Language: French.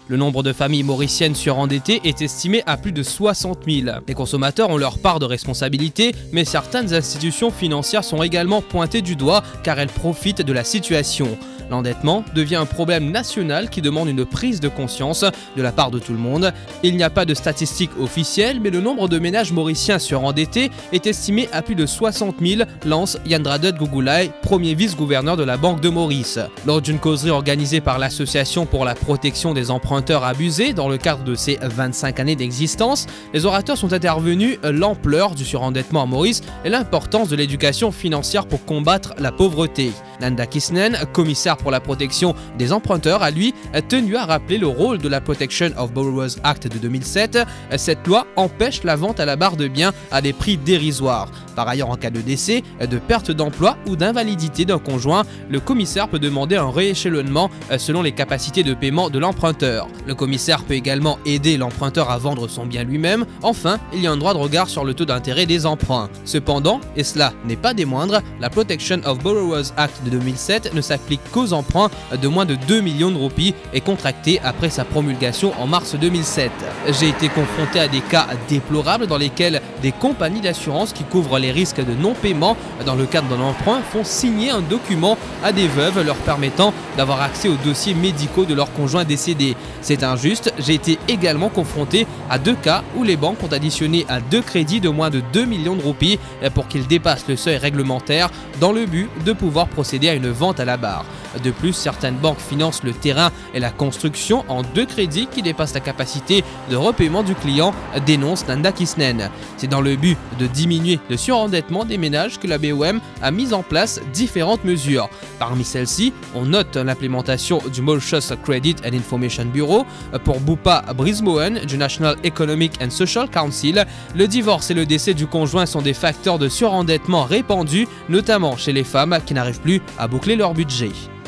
Le nombre de familles mauriciennes surendettées est estimé à plus de 60 000. Les consommateurs ont leur part de responsabilité, mais certaines institutions financières sont également pointées du doigt car elles profitent de la situation. L'endettement devient un problème national qui demande une prise de conscience de la part de tout le monde. Il n'y a pas de statistiques officielles, mais le nombre de ménages mauriciens surendettés est estimé à plus de 60 000, lance Yandradet Gugulay, premier vice-gouverneur de la Banque de Maurice. Lors d'une causerie organisée par l'Association pour la protection des emprunteurs abusés dans le cadre de ses 25 années d'existence, les orateurs sont intervenus l'ampleur du surendettement à Maurice et l'importance de l'éducation financière pour combattre la pauvreté. Nanda Kisnen, commissaire pour la protection des emprunteurs, a lui tenu à rappeler le rôle de la Protection of Borrowers Act de 2007. Cette loi empêche la vente à la barre de biens à des prix dérisoires. Par ailleurs, en cas de décès, de perte d'emploi ou d'invalidité d'un conjoint, le commissaire peut demander un rééchelonnement selon les capacités de paiement de l'emprunteur. Le commissaire peut également aider l'emprunteur à vendre son bien lui-même. Enfin, il y a un droit de regard sur le taux d'intérêt des emprunts. Cependant, et cela n'est pas des moindres, la Protection of Borrowers Act de 2007 ne s'applique qu'aux emprunts de moins de 2 millions de roupies et contractés après sa promulgation en mars 2007. J'ai été confronté à des cas déplorables dans lesquels des compagnies d'assurance qui couvrent les risques de non-paiement dans le cadre d'un emprunt font signer un document à des veuves leur permettant d'avoir accès aux dossiers médicaux de leur conjoint décédé. C'est injuste. J'ai été également confronté à 2 cas où les banques ont additionné à 2 crédits de moins de 2 millions de roupies pour qu'ils dépassent le seuil réglementaire dans le but de pouvoir procéder à une vente à la barre. De plus, certaines banques financent le terrain et la construction en 2 crédits qui dépassent la capacité de repaiement du client, dénonce Nanda Kisnen. C'est dans le but de diminuer le surendettement des ménages que la BOM a mis en place différentes mesures. Parmi celles-ci, on note l'implémentation du Mauritius Credit and Information Bureau. Pour Boupa Brismoen du National Economic and Social Council, le divorce et le décès du conjoint sont des facteurs de surendettement répandus, notamment chez les femmes qui n'arrivent plus à boucler leur budget.